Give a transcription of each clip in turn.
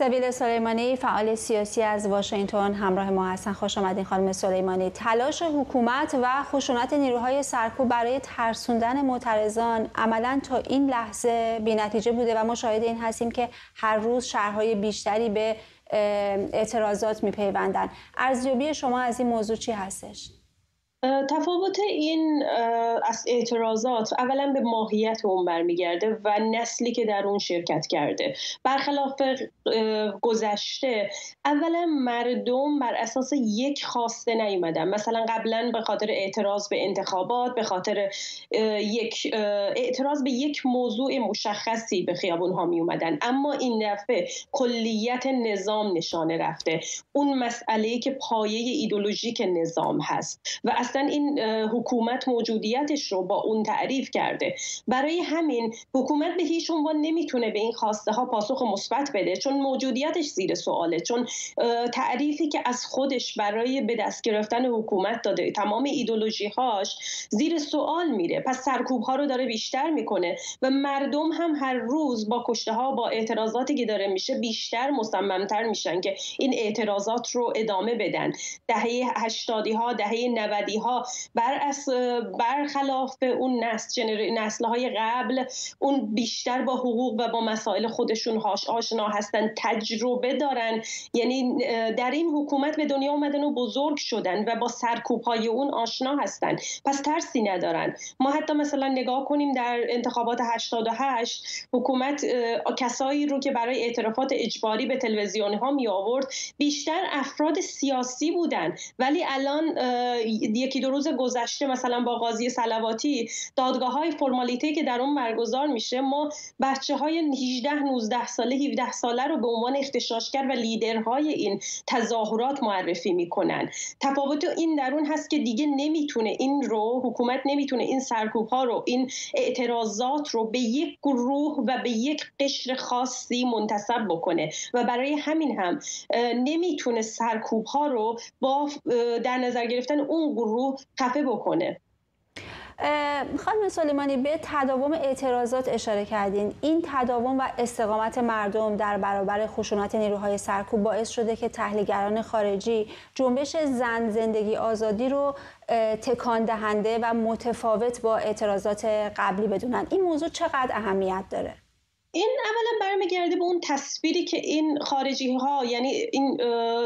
سبیل سلیمانی، فعال سیاسی از واشنگتن همراه ما هستن. خوش آمدین خانم سلیمانی. تلاش حکومت و خشونت نیروهای سرکوب برای ترسوندن معترضان عملاً تا این لحظه بی‌نتیجه بوده و ما شاهد این هستیم که هر روز شهرهای بیشتری به اعتراضات میپیوندن. ارزیابی شما از این موضوع چی هستش؟ تفاوت این از اعتراضات اولا به ماهیت اون برمیگرده و نسلی که در اون شرکت کرده. برخلاف گذشته اولا مردم بر اساس یک خواسته نیومدن، مثلا قبلا به خاطر اعتراض به انتخابات، به خاطر اعتراض به یک موضوع مشخصی به خیابون ها می اومدن، اما این دفعه کلیت نظام نشانه رفته، اون مسئله‌ای که پایه ایدئولوژیک نظام هست و اصلا این حکومت موجودیتش رو با اون تعریف کرده. برای همین حکومت به هیچ عنوان نمیتونه به این خواسته ها پاسخ مثبت بده، چون موجودیتش زیر سواله، چون تعریفی که از خودش برای به دست گرفتن حکومت داده تمام ایدئولوژی هاش زیر سوال میره. پس سرکوب ها رو داره بیشتر میکنه و مردم هم هر روز با کشته ها، با اعتراضاتی که داره میشه بیشتر مصممتر میشن که این اعتراضات رو ادامه بدن. دهه 80 ها، دهه 90 ها برخلاف اون نسل‌های قبل، اون بیشتر با حقوق و با مسائل خودشون آشنا هستن، تجربه دارن، یعنی در این حکومت به دنیا اومدن و بزرگ شدن و با سرکوب‌های اون آشنا هستن، پس ترسی ندارن. ما حتی مثلا نگاه کنیم در انتخابات 88 حکومت کسایی رو که برای اعترافات اجباری به تلویزیون‌ها می آورد بیشتر افراد سیاسی بودن، ولی الان یکی دو روز گذشته مثلا با قاضی صلواتی دادگاه‌های فرمالیته که در اون برگزار میشه، ما بچه‌های 18 19 ساله 17 ساله رو به عنوان اغتشاشگر و لیدرهای این تظاهرات معرفی میکنن. تفاوت این در اون هست که دیگه نمیتونه این رو، حکومت نمیتونه این سرکوب‌ها رو، این اعتراضات رو به یک گروه و به یک قشر خاصی منتسب بکنه و برای همین هم نمیتونه سرکوب‌ها رو با در نظر گرفتن اون گروه خفه بکنه. خانم سلیمانی، به تداوم اعتراضات اشاره کردین. این تداوم و استقامت مردم در برابر خشونت نیروهای سرکوب باعث شده که تحلیلگران خارجی جنبش زن زندگی آزادی رو تکان دهنده و متفاوت با اعتراضات قبلی بدونن. این موضوع چقدر اهمیت داره؟ این اولا برمیگرده به اون تصویری که این خارجی ها، یعنی این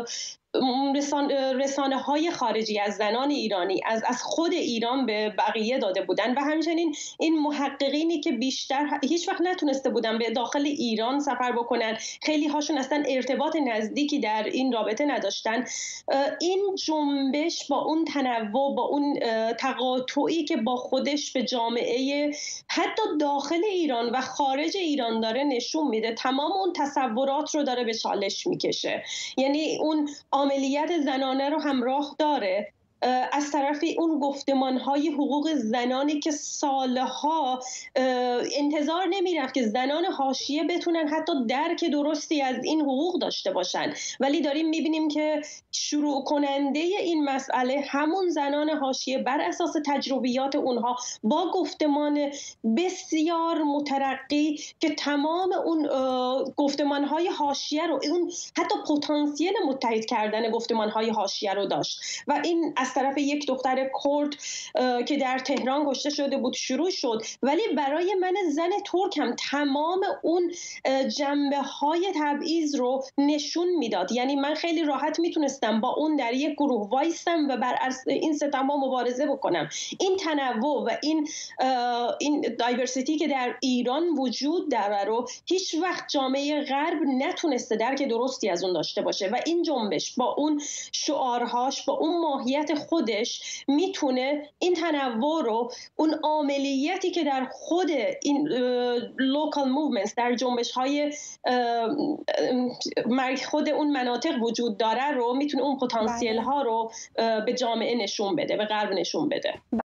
رسانه های خارجی از زنان ایرانی، از خود ایران به بقیه داده بودن و همچنین این محققینی که بیشتر هیچ وقت نتونسته بودن به داخل ایران سفر بکنن، خیلی هاشون اصلا ارتباط نزدیکی در این رابطه نداشتن. این جنبش با اون تنوع، با اون تقاطعی که با خودش به جامعه حتی داخل ایران و خارج ایران داره نشون میده، تمام اون تصورات رو داره به چالش میکشه. یعنی اون عملیات زنانه رو همراه داره، از طرفی اون گفتمان‌های حقوق زنانی که سالها انتظار نمی‌رفت که زنان حاشیه بتونن حتی درک درستی از این حقوق داشته باشن، ولی داریم می‌بینیم که شروع کننده این مسئله همون زنان حاشیه بر اساس تجربیات اونها با گفتمان بسیار مترقی که تمام اون گفتمان‌های حاشیه رو، اون حتی پتانسیل متحد کردن گفتمان‌های حاشیه رو داشت و این از طرف یک دختر کرد که در تهران کشته شده بود شروع شد. ولی برای من زن ترک هم تمام اون جنبه‌های تبعیض رو نشون میداد. یعنی من خیلی راحت میتونستم با اون در یک گروه وایستم و بر این ستم‌ها مبارزه بکنم. این تنوع و این دایورسیتی که در ایران وجود داره رو هیچ وقت جامعه غرب نتونسته درک درستی از اون داشته باشه و این جنبش با اون شعارهاش، با اون ماهیت خودش میتونه این تنوع رو، اون عملیاتی که در خود این لوکال موومنتس، در جنبش های خود اون مناطق وجود داره رو، میتونه اون پتانسیل ها رو به جامعه نشون بده، به غرب نشون بده.